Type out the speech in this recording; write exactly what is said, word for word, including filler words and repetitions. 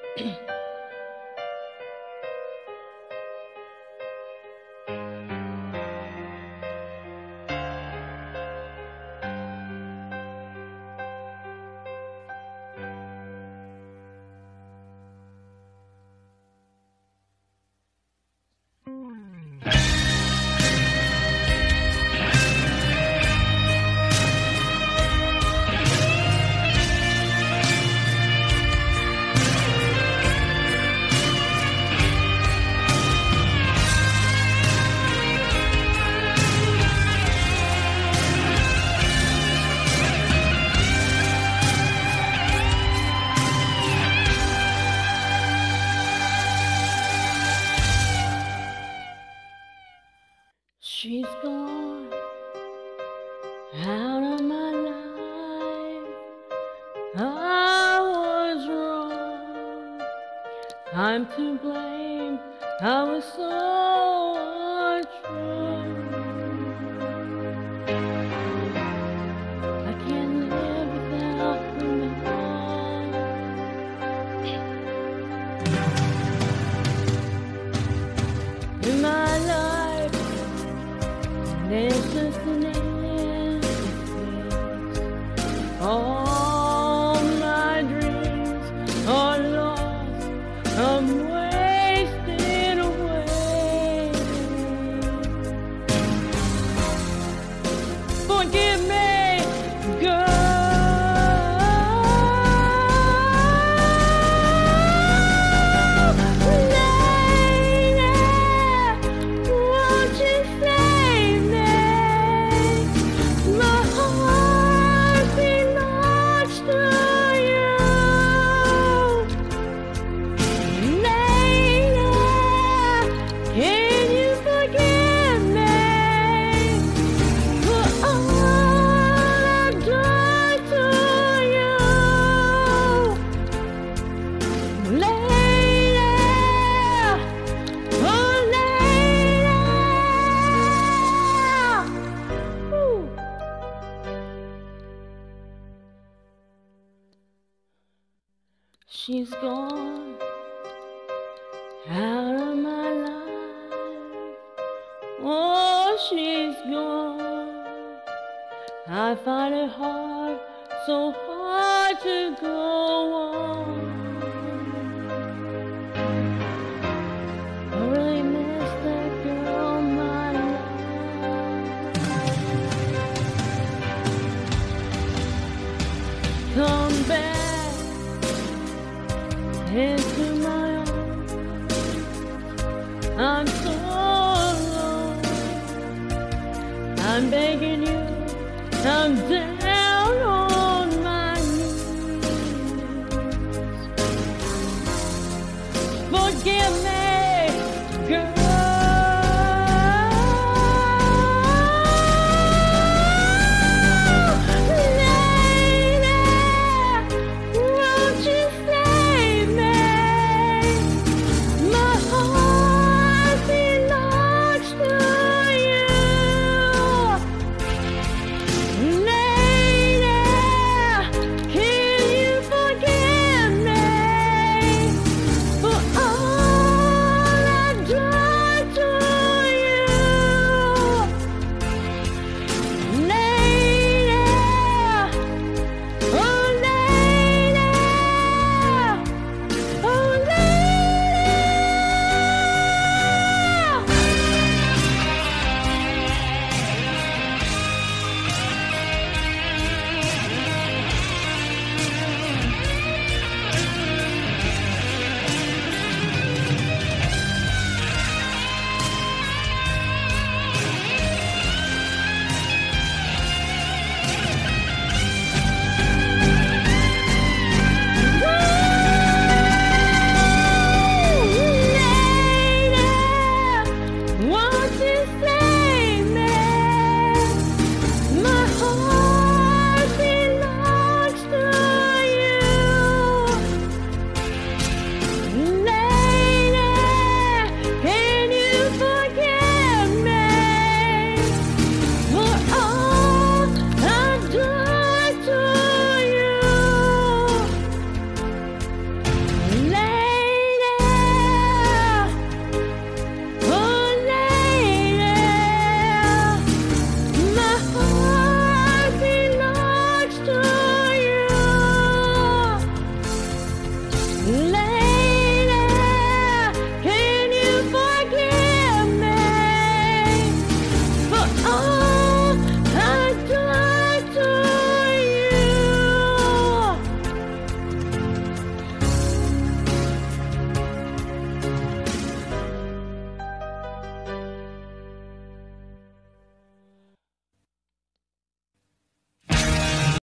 She's gone out of my life. I was wrong. I'm to blame. I was so untrue. I can't live without her now. In my life, there's just an empty space. All my dreams are lost. I'm wasted away. Forgive me, girl. She's gone out of my life. Oh, she's gone. I find it hard, so hard to go on. I really miss that girl, my love. Come back into my arms. I'm so alone. I'm begging you. I'm down on my knees. Forgive me, girl. Try Let